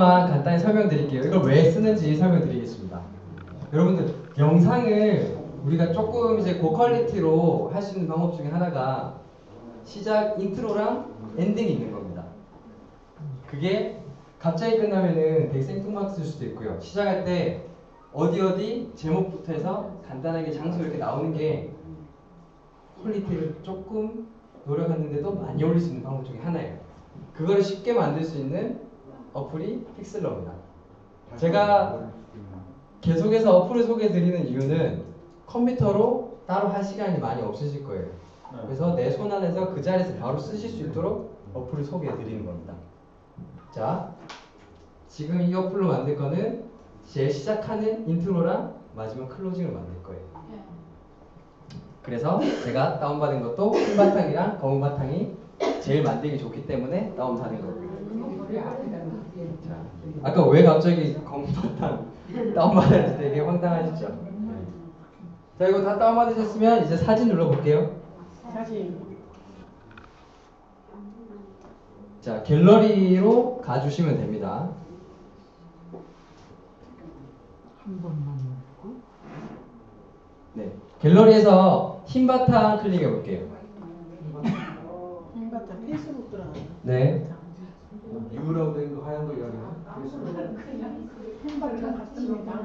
부분만 간단히 설명드릴게요. 이걸 왜 쓰는지 설명드리겠습니다. 여러분들 영상을 우리가 조금 이제 고퀄리티로 할 수 있는 방법 중에 하나가 시작 인트로랑 엔딩이 있는 겁니다. 그게 갑자기 끝나면은 되게 생뚱맞을 수도 있고요. 시작할 때 어디 제목부터 해서 간단하게 장소 이렇게 나오는 게 퀄리티를 조금 노력했는데도 많이 올릴 수 있는 방법 중에 하나예요. 그거를 쉽게 만들 수 있는 어플이 픽슬러입니다. 제가 계속해서 어플을 소개해드리는 이유는 컴퓨터로 따로 할 시간이 많이 없으실 거예요. 그래서 내 손 안에서 그 자리에서 바로 쓰실 수 있도록 어플을 소개해드리는 겁니다. 자, 지금 이 어플로 만들 거는 제일 시작하는 인트로랑 마지막 클로징을 만들 거예요. 그래서 제가 다운받은 것도 흰 바탕이랑 검은 바탕이 제일 만들기 좋기 때문에 다운받은 거고요. 자, 아까 왜 갑자기 검은 바탕 다운받았을 때 되게 황당하시죠? 자, 이거 다 다운받으셨으면 이제 사진 눌러볼게요. 사진. 자, 갤러리로 가주시면 됩니다. 한 번만 놓고. 네, 갤러리에서 흰 바탕 클릭해 볼게요. 흰 바탕 페이스북 들어가. 네. 유라고 된 거 하얀 거 이야기나? 흰 바탕 같습니다.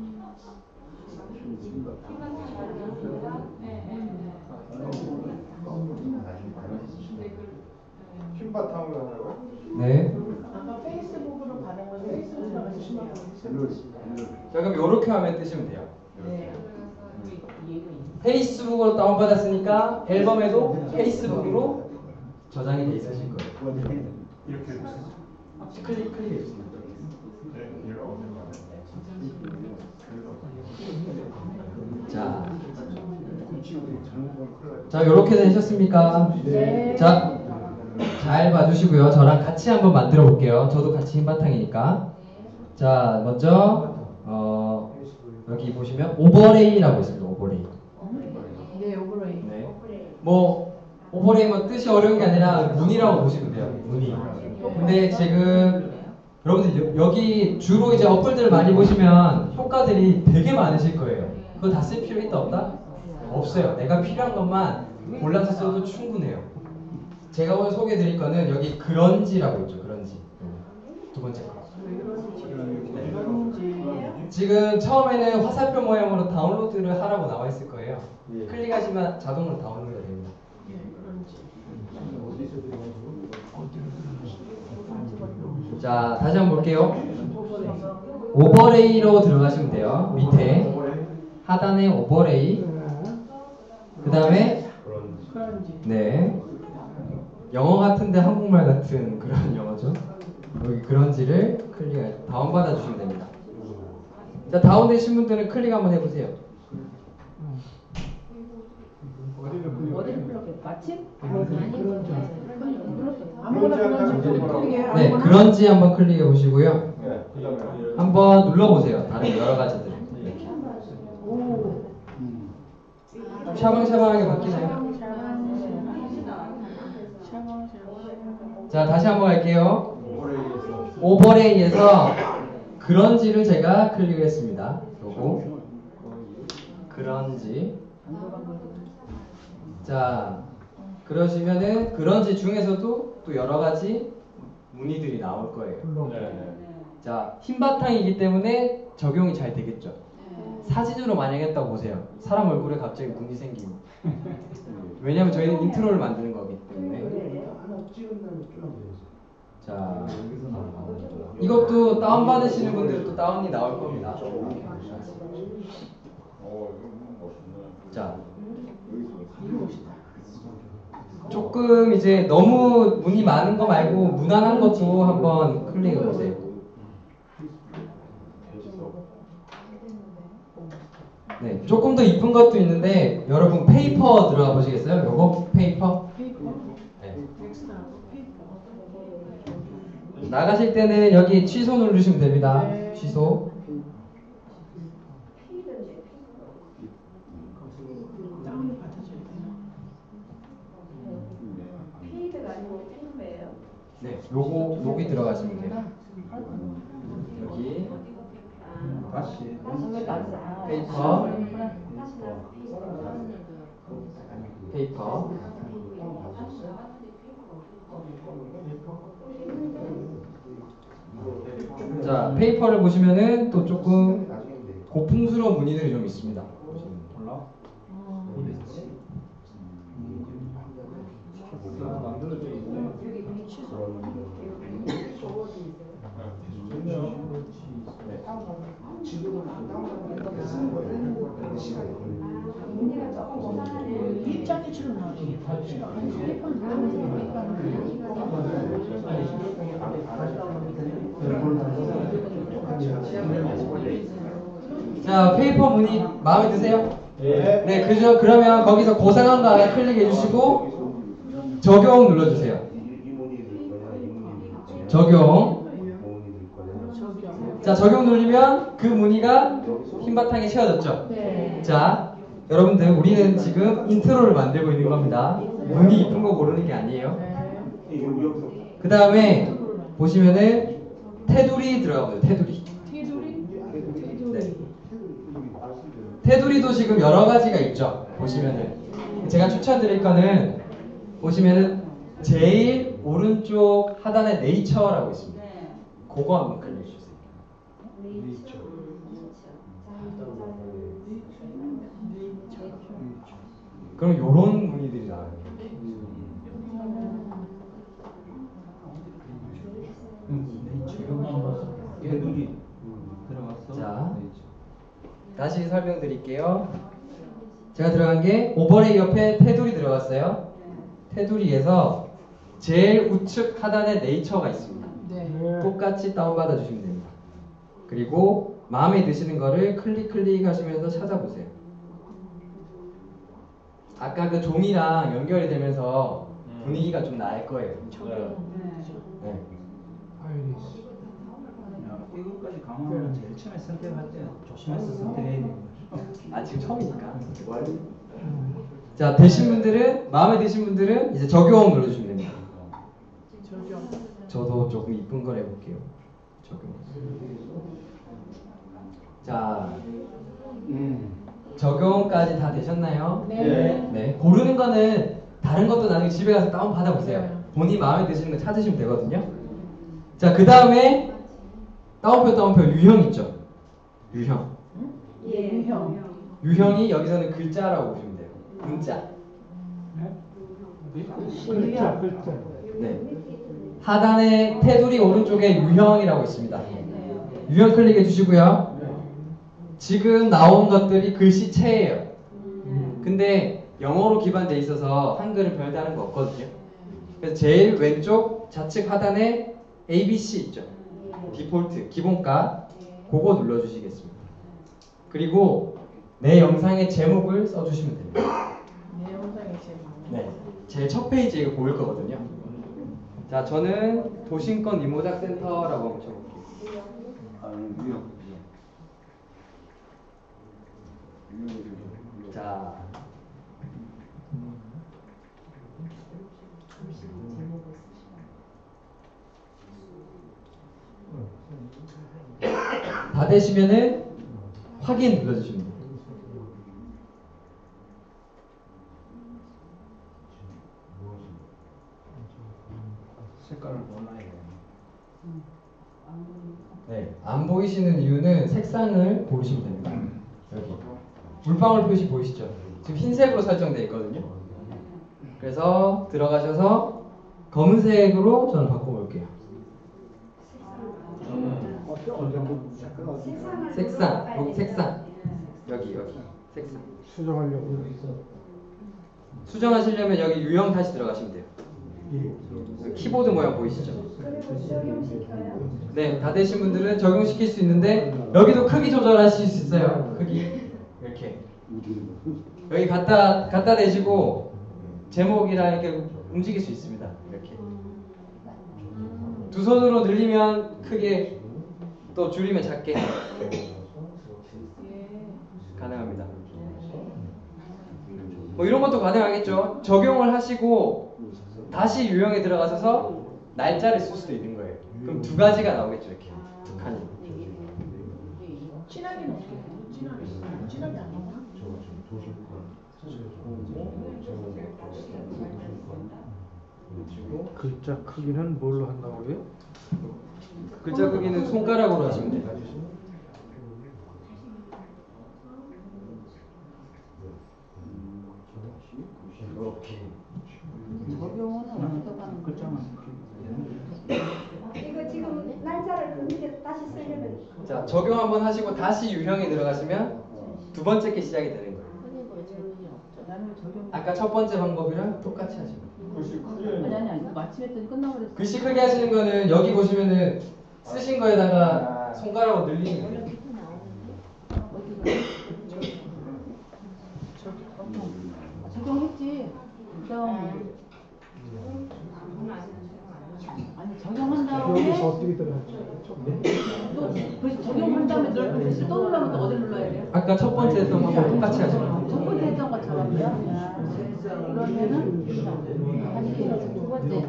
흰 바탕으로 하라고요? 네. 아까 페이스북으로 받은 건 페이스북 들어가주시면 자, 그럼 이렇게 하면 뜨시면 돼요. 네. 페이스북으로 다운받았으니까 앨범에도 페이스북으로 저장이 돼 있으실 거예요. 이렇게 클릭해 주세요. 자, 이렇게 되셨습니까? 네. 자, 잘 봐주시고요. 저랑 같이 한번 만들어 볼게요. 저도 같이 흰 바탕이니까. 자, 먼저 여기 보시면 오버레이라고 있습니다. 오버레이. 네, 오버레이. 네. 뭐 오버레이 뭐 뜻이 어려운 게 아니라 무늬라고 보시면 돼요. 무늬. 근데 지금 여러분들 여기 주로 이제 어플들을 많이 보시면 효과들이 되게 많으실 거예요. 그거 다 쓸 필요 있다 없다? 없어요. 내가 필요한 것만 골라서 써도 충분해요. 제가 오늘 소개해드릴 거는 여기 그런지라고 있죠. 그런지. 두 번째 거. 지금 처음에는 화살표 모양으로 다운로드를 하라고 나와 있을 거예요. 클릭하시면 자동으로 다운로드가 됩니다. 자, 다시 한번 볼게요. 오버레이로 들어가시면 돼요. 밑에 하단에 오버레이, 그 다음에 네, 영어 같은데 한국말 같은 그런 영어죠. 여기 그런지를 클릭해 다운받아 주시면 됩니다. 자, 다운되신 분들은 클릭 한번 해보세요. 어디를 클릭해? 마침? 아무거나 클릭해요. 네, 그런지 한번 클릭해 보시고요. 한번 눌러보세요. 다른 여러 가지들. 이렇게. 좀 샤방샤방하게 바뀌나요? 자, 다시 한번 갈게요. 오버레이에서 그런지를 제가 클릭을 했습니다. 요거 그런지. 자, 그러시면은 그런지 중에서도 또 여러 가지 무늬들이 나올 거예요. 자, 흰 바탕이기 때문에 적용이 잘 되겠죠. 사진으로 만약 했다고 보세요. 사람 얼굴에 갑자기 무늬 생기고. 왜냐면 저희는 인트로를 만드는 거기 때문에. 자, 이것도 다운받으시는 분들도 다운이 나올 겁니다. 자, 조금 이제 너무 문이 많은 거 말고 무난한 것도 한번 클릭해 보세요. 네, 조금 더 이쁜 것도 있는데 여러분 페이퍼 들어가 보시겠어요? 요거 페이퍼? 네. 나가실 때는 여기 취소 누르시면 됩니다. 취소. 네, 요거 여기 들어가시면 돼요. 페이퍼, 페이퍼. 자, 페이퍼를 보시면은 또 조금 고풍스러운 무늬들이 좀 있습니다. 몰라? 입장기처럼 나오지. 자, 페이퍼 무늬 마음에 드세요? 네. 네, 그죠? 그러면 거기서 고상한 거 하나 클릭해 주시고 적용 눌러주세요. 적용. 자, 적용 누르면 그 무늬가 흰 바탕에 채워졌죠? 네. 자, 여러분들 우리는 지금 인트로를 만들고 있는 겁니다. 무늬 이쁜 거 고르는 게 아니에요. 그 다음에 보시면은 테두리 들어가고요. 테두리. 네. 테두리도 지금 여러 가지가 있죠. 보시면은 제가 추천드릴 거는 보시면은 제일 오른쪽 하단에 네이처라고 있습니다. 그거 한번 클릭해 주세요. 그럼 요런 무늬들이 나와요. 자, 다시 설명드릴게요. 제가 들어간 게 오버레이 옆에 테두리 들어갔어요. 테두리에서 제일 우측 하단에 네이처가 있습니다. 네. 똑같이 다운받아 주시면 됩니다. 그리고 마음에 드시는 거를 클릭 하시면서 찾아보세요. 아까 그 종이랑 연결이 되면서 분위기가 좀 나을 거예요. 네. 이것까지 강화하면 제일 처음에 선택할 때 조심해서 선택해야 돼요. 아, 지금 처음이니까. 자, 되신 분들은, 마음에 드신 분들은 이제 적용 눌러주시면 됩니다. 저도 조금 이쁜 걸 해볼게요. 적용. 자, 적용까지 다 되셨나요? 네. 네. 고르는 거는 다른 것도 나중에 집에 가서 다운 받아보세요. 본인 마음에 드시는 거 찾으시면 되거든요. 자, 그 다음에 따옴표 유형 있죠? 유형. 유형이 여기서는 글자라고 보시면 돼요. 문자. 네. 하단에 테두리 오른쪽에 유형이라고 있습니다. 유형 클릭해 주시고요. 지금 나온 것들이 글씨체예요. 근데 영어로 기반돼 있어서 한글은 별다른 거 없거든요. 그래서 제일 왼쪽 좌측 하단에 ABC 있죠. 디폴트 기본값 그거 눌러주시겠습니다. 그리고 내 영상의 제목을 써주시면 됩니다. 내 영상이 제일 많아요. 네, 제일 첫 페이지에 이거 보일 거거든요. 자, 저는 도심권 이모작센터라고 한번 쳐볼게요. 자, 다 되시면은 확인 눌러주시면 돼요. 색깔을 골라야 돼요. 네, 안 보이시는 이유는 색상을 고르시면 됩니다. 여기 물방울 표시 보이시죠? 지금 흰색으로 설정되어 있거든요. 그래서 들어가셔서 검은색으로 저는 바꿔볼게요. 색상, 여기 색상, 여기 색상. 수정하시려면 여기 유형 다시 들어가시면 돼요. 키보드 모양 보이시죠? 네, 다 되신 분들은 적용시킬 수 있는데 여기도 크기 조절하실 수 있어요. 크기 이렇게 여기 갖다 대시고 제목이랑 이렇게 움직일 수 있습니다. 이렇게 두 손으로 늘리면 크게, 또 줄이면 작게 가능합니다. 뭐 이런 것도 가능하겠죠. 적용을 하시고 다시 유형에 들어가셔서 날짜를 쓸 수도 있는 거예요. 그럼 두 가지가 나오겠죠. 이렇게 두 칸이. 진하게는 어떻게 해요? 진하게. 확실하게 안 나와. 글자 크기는 뭘로 한다고요? 글자 크기는 손가락으로 하시면 돼요. 적용은 어떻게 하는 글자만 이거 지금 날짜를 그렇게 다시 쓰려면 자, 적용 한번 하시고 다시 유형에 들어가시면 두 번째 게 시작이 되는 거예요. 나는 적용. 아까 첫 번째 방법이랑 똑같이 하시면 돼요. 글씨 크게 아니 이거 마침했더니 끝나버렸어. 글씨 크게 하시는 거는 여기 보시면은 쓰신 거에다가 손가락으로 늘리는 거예요. 적용했지. 아니 적용한 다음에 여기서 어떻게 들어갔지? 또 적용한 다음에 또 누르면 또 어디 눌러야 돼요? 아까 첫 번째 했던 거하고 똑같이 하시면 돼요. 첫 번째 했던 것처럼요. 그러면은 두 번째.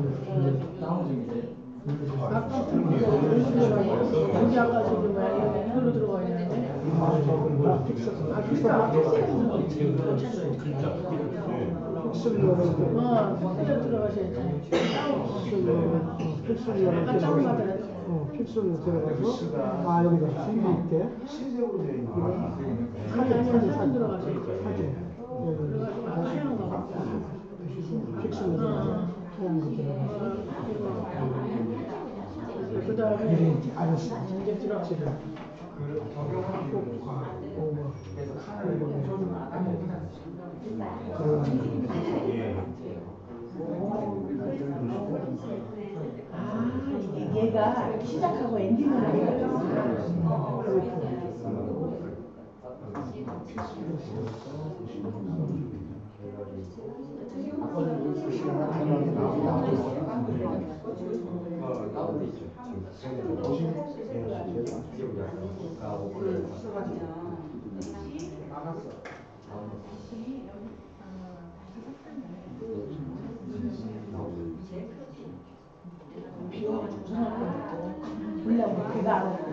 여기 아까 저기 뭐야 이걸로 들어가야 되는데. 픽셀로 들어가셔야지. 픽셀로 들어가서 여기다 CD 있게 신색으로 되어 있는 거. 사진 들어가셔야지. 사진 그래가지고 하얀 거. 픽셀로 들어가서 여기 들어가서 그 다음에 알았어. 이제 들어가시죠. 얘가 시작하고 엔딩을 하는 다운돼 있죠. 물려고 그가 안 오고.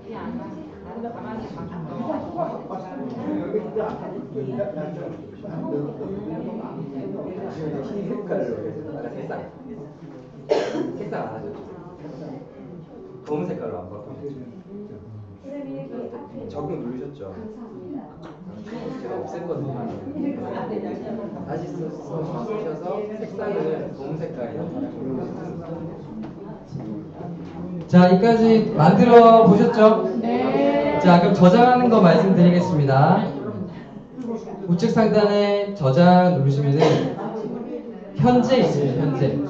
색깔로 아까 색상 안 하셨죠? 검은 색깔로 안 바꾸셨죠? 적용 누르셨죠? 제가 없앴거든요. 다시 쓰셔서 색상을 검은 색깔이라고. 자, 여기까지 만들어 보셨죠? 네. 자, 그럼 저장하는 거 말씀드리겠습니다. 우측 상단에 저장 누르시면은 현재 있습니다. 현재.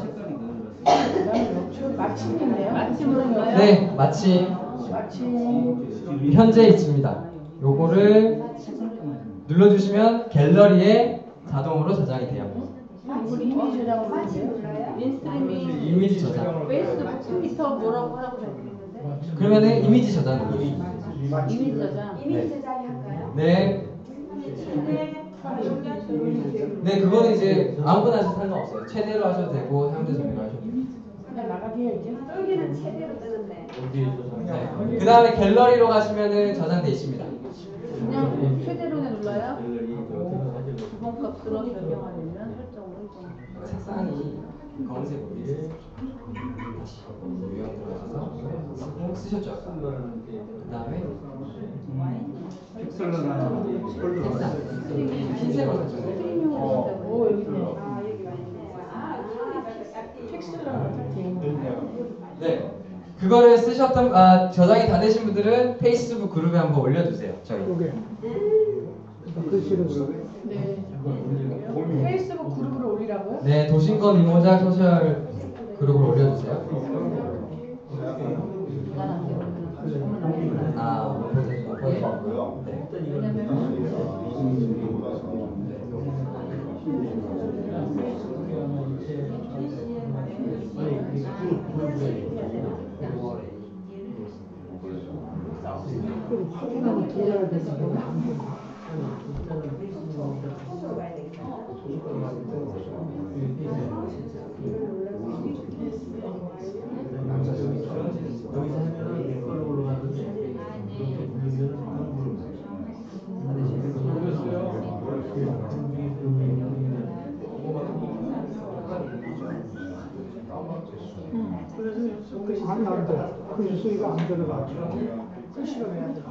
마침인데요? 마침으로요? 네, 마침 마침. 현재 있습니다. 요거를 눌러주시면 갤러리에 자동으로 저장이 돼요. 이걸 이미지 저장으로 하는데요? 인스트리밍 이미지 저장. 페이스북 트위터 뭐라고 하라고 적혀있는데? 그러면은 이미지 저장 누르시면 이미지 저장. 이미지 제작이 할까요? 네. 네, 그거는 이제 아무거나 하셔도 상관없어요. 최대로 하셔도 되고 상대 정리로 하셔도 돼요. 그냥 나가게 해야지. 여기는 최대로 뜨는데. 네. 그 다음에 갤러리로 가시면은 저장돼 있습니다. 그냥 최대로 눌러요? 기본값으로 변경하려면 설정으로 이동. 색상이 검은색으로 돼 있어요. 다시 유형 들어가서 쓰고 쓰셨죠 아까. 그 다음에 픽셀로 나는 색상 흰색으로 설정돼요. 스트리밍으로 한다고. 오 여기 있네. 아, 여기 많네. 텍스트랑 네. 그거를 쓰셨던 저장이 다 되신 분들은 페이스북 그룹에 한번 올려주세요. 저희. 요게 글씨를 네. 페이스북 그룹으로 올리라고요? 네, 도심권 이모작 소셜 그룹으로 올려주세요. 난안 되거든. 아, 오퍼제고요. 네. 확인하고 들어야 되니까 아니 안 돼. 글씨가 안 들어가. 글씨가 왜 안 들어?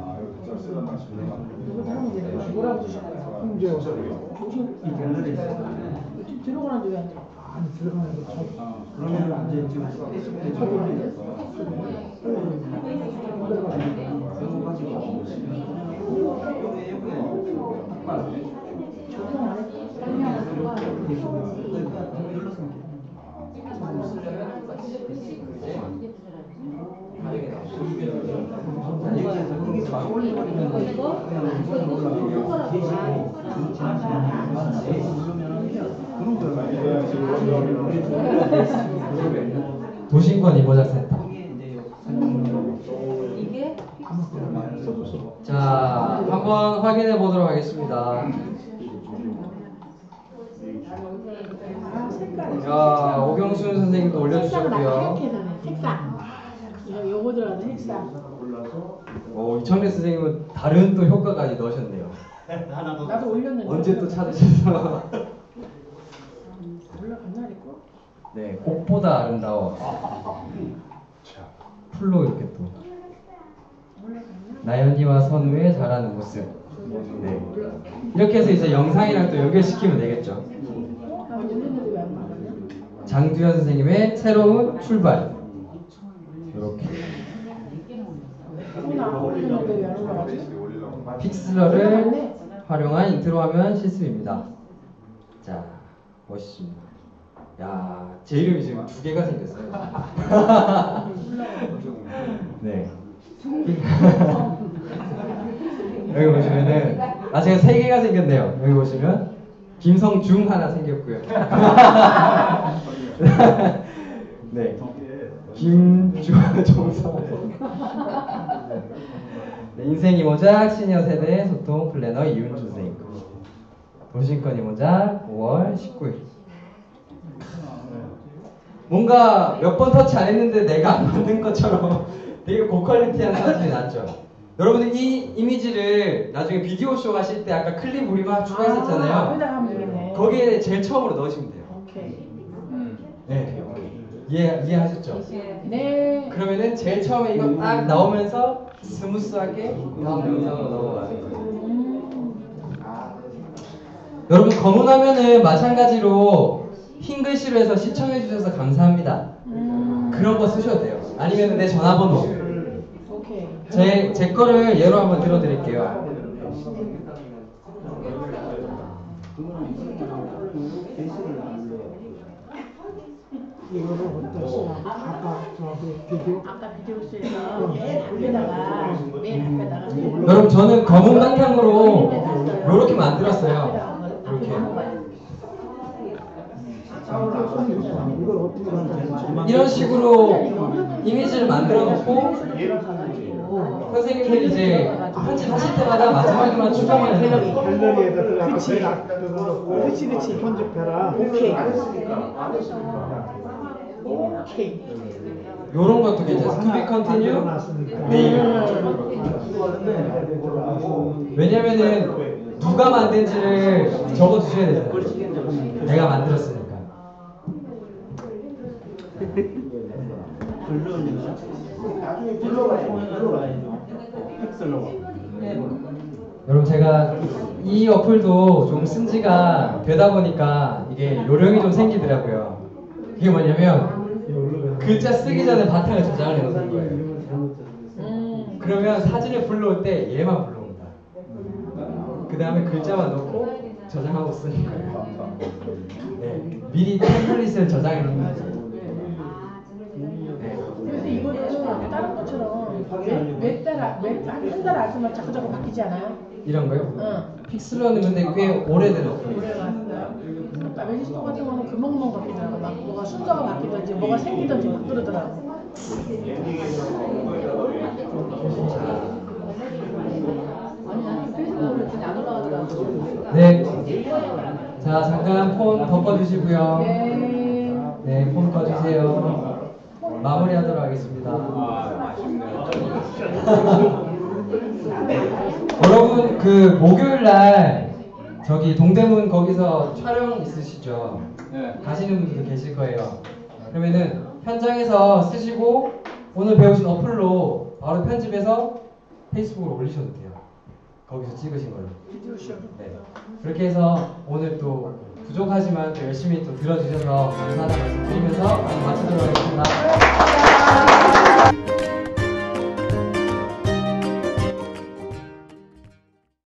이거 하면 되는 거야. 뭐라고 주신 거야? 홍제 이 갤러리 들어가는데 왜 안 들어? 안 들어가는 거 참. 그러면 이제 지금 적용 안 했어. 도심권 이모작센터. 이게 자, 한번 확인해 보도록 하겠습니다. 자, 오경순 선생님도 올려주셨고요. 색상. 요거 들어가는 색상. 이청래 선생님은 다른 또 효과까지 넣으셨네요. 나도 올렸는데. 언제 또 찾으셔서. 올라갔나 이거? 네, 꽃보다 아름다워. 풀로 이렇게 또. 나연이와 선우의 잘하는 모습. 네. 이렇게 해서 이제 영상이랑 또 연결시키면 되겠죠. 나 올렸는데 왜 안 나가냐? 장두현 선생님의 새로운 출발. 이렇게. 나 올렸는데 왜 안 올라가지? 픽슬러를 활용한 인트로 화면 실습입니다. 자, 멋있습니다. 야, 제 이름이 지금 2개가 생겼어요. 네. 여기 보시면은 제가 3개가 생겼네요. 여기 보시면 김성중 하나 생겼고요. 네. 김종성. 네, 인생 이모작 시니어 세대 소통 플래너 이윤주 선생님. 도심권 이모작 5월 19일. 뭔가 몇 번 터치 안 했는데 내가 안 만든 것처럼 되게 고퀄리티한 사진이 났죠. 여러분들 이 이미지를 나중에 비디오 쇼 하실 때 아까 클립 우리가 추가했었잖아요. 여기다가 하면 되겠네. 거기에 제일 처음으로 넣으시면 돼요. 오케이. 네. 이해하셨죠? 네. 그러면은 제일 처음에 이거 딱 나오면서 스무스하게 다음 영상으로 넘어가는 거예요. 여러분 검은 화면은 마찬가지로 흰 글씨로 해서 시청해 주셔서 감사합니다. 그런 거 쓰셔도 돼요. 아니면 내 전화번호. 오케이. 제 거를 예로 한번 들어드릴게요. 이거를 어땠어? 아까 저기 비디오 아까 비디오쇼에서 맨 앞에다가 여러분 저는 검은 바탕으로 이렇게 만들었어요. 이렇게. 이걸 어떻게 만드는지 이런 식으로 이미지를 만들어 놓고 선생님들이 이제 하실 때마다 마지막에만 추가만 해요. 갤러리에다 그거 그치. 편집해라. 오케이. 요런 것도 괜찮아요. To be continue. 왜냐면은 누가 만든지를 적어 주셔야 되잖아요. 내가 만들었으니까. 여러분 제가 이 어플도 좀 쓴 지가 되다 보니까 이게 요령이 좀 생기더라고요. 이게 뭐냐면 글자 쓰기 전에 바탕을 저장을 해놓는 거예요. 그러면 사진을 불러올 때 얘만 불러옵니다. 그 다음에 글자만 넣고 저장하고 쓰는 거예요. 네, 미리 템플릿을 저장해 놓는 거죠. 네. 근데 이거는 다른 것처럼 한 달 안 쓰면 자꾸 바뀌지 않아요? 이런 거요? 응. 픽슬러는 근데 꽤 오래된 어플이에요. 오래 갔어요. 그러니까 매니스토 같은 거는 금방금방 바뀌더라고. 막 뭐가 순서가 바뀌든지 뭐가 생기든지 막 그러더라고. 아니 나는 페이스북으로 그냥 안 올라가더라고. 네. 자, 잠깐 폰 덮어주시고요. 네, 폰 꺼주세요. 마무리하도록 하겠습니다. 여러분, 그 목요일날 저기 동대문 거기서 촬영 있으시죠? 가시는 분들도 계실 거예요. 그러면은 현장에서 쓰시고 오늘 배우신 어플로 바로 편집해서 페이스북으로 올리셔도 돼요. 거기서 찍으신 걸로. 네. 그렇게 해서 오늘 또 부족하지만 또 열심히 또 들어주셔서 감사하다는 말씀 드리면서 마치도록 하겠습니다.